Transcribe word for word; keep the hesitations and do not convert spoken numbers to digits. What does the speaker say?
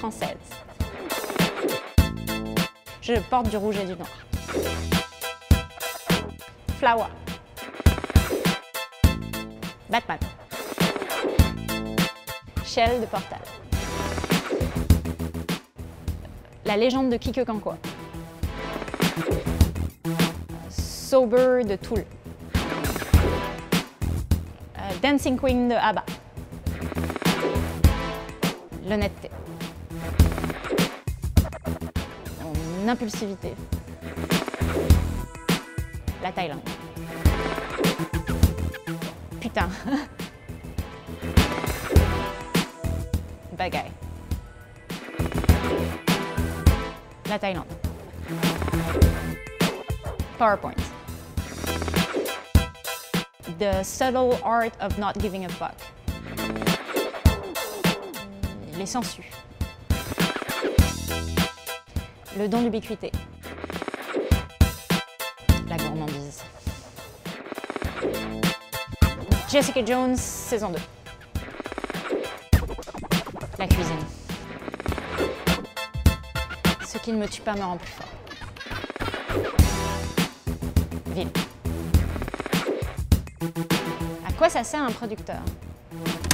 française. Je porte du rouge et du noir. Flower. Batman. Shell de Portal. La légende de Kikekanko. Sober de Tool. Euh, Dancing Queen de ABBA. L'honnêteté. Mon impulsivité. La Thaïlande. Putain. Bagaille. La Thaïlande. PowerPoint. The subtle art of not giving a fuck. Les sangsues. Le don d'ubiquité. La gourmandise. Jessica Jones, saison deux. La cuisine. Ce qui ne me tue pas me rend plus fort. Ville. À quoi ça sert un producteur ?